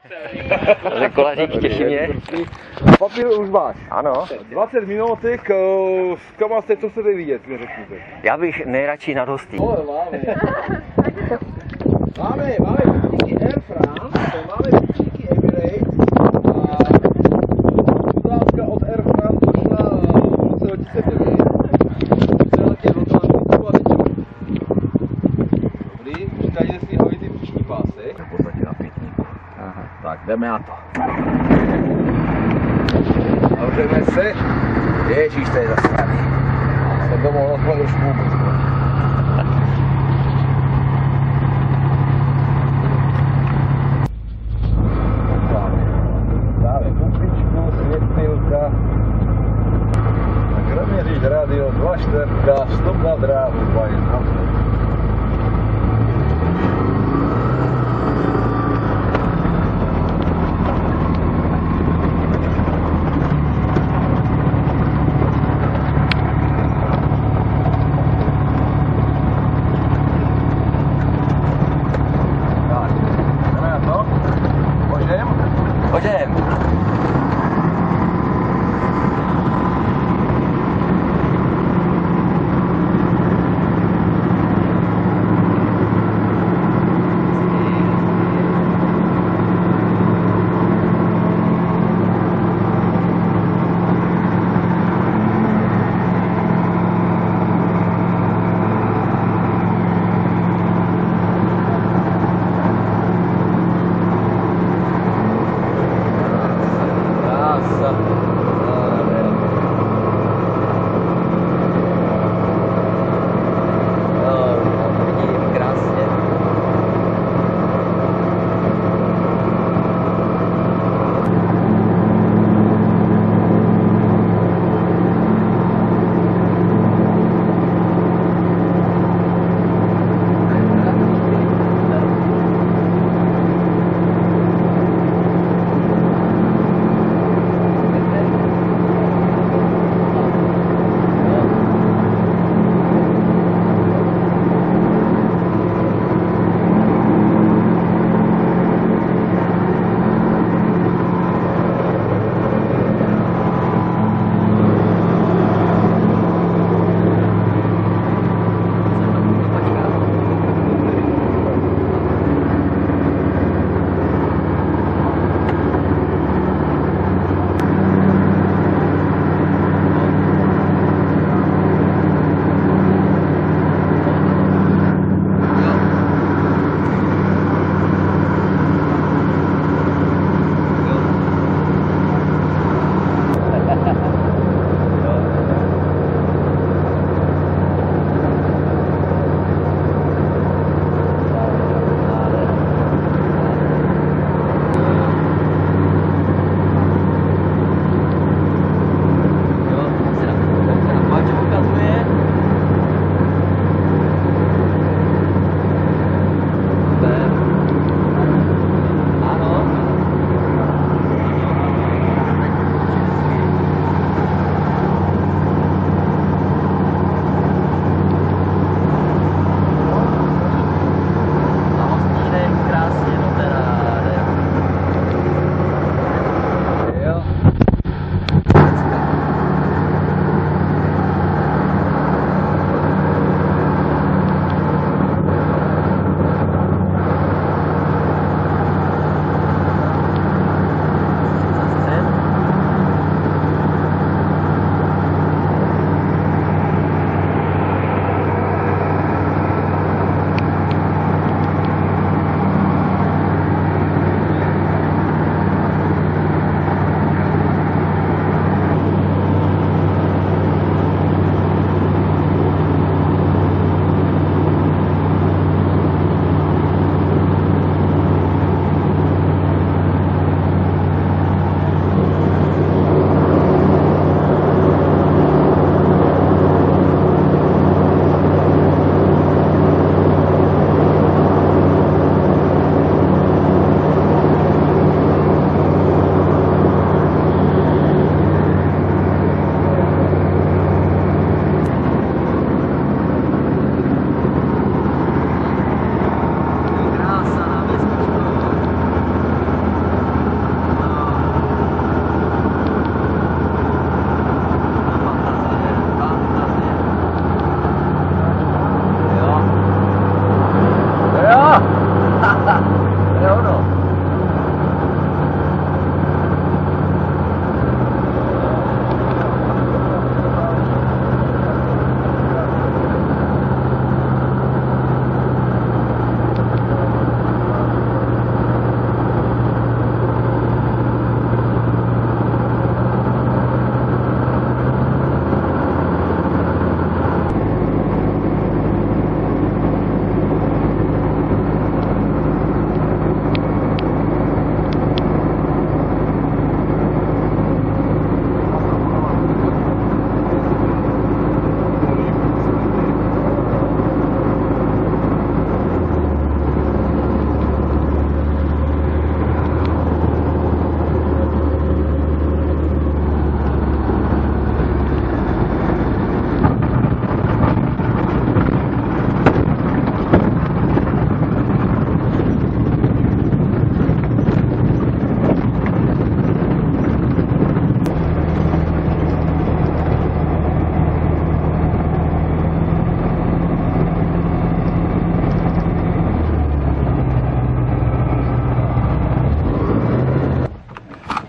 Kolařík, těší mě. Papír už máš. Ano. 20 minutek, kam jste, co chcete vidět, mi řekněte. Já bych nejradši nad hostí. Máme díky Air France, máme díky Emirates a poznámka od Air France došla v roce 2009. Chce letět do Atlantiku a teď dobrý, říkají si ahoj ty příští pásy. V podstatě na pětníku. Tak jdeme na to. Zavřeme se. Ježíš, to je zasraný. To by mohlo aspoň trošku vůbec. Dáme kupičku, světilka. Tak měříš rádio 2.4, stop na dráhu 2.1.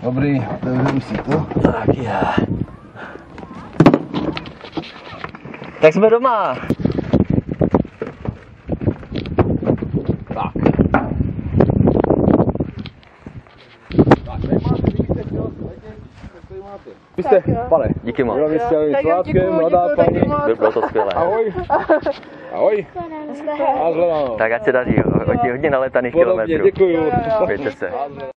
Dobrý, otevřeme si to. Tak je. Tak jsme doma. Tak. Tak, tady máte, vidíte, co? Tady máte. Vy jste, pane. Díky moc. Vy jste Tak jo, svátkem, děkuju, mladá děkuju paní. taky moc. Bylo to skvělé. Ahoj. Ahoj. A zhledám. Tak ať se daří. Hodně naletaných Podobně, kilometrů. děkuju. Mějte se.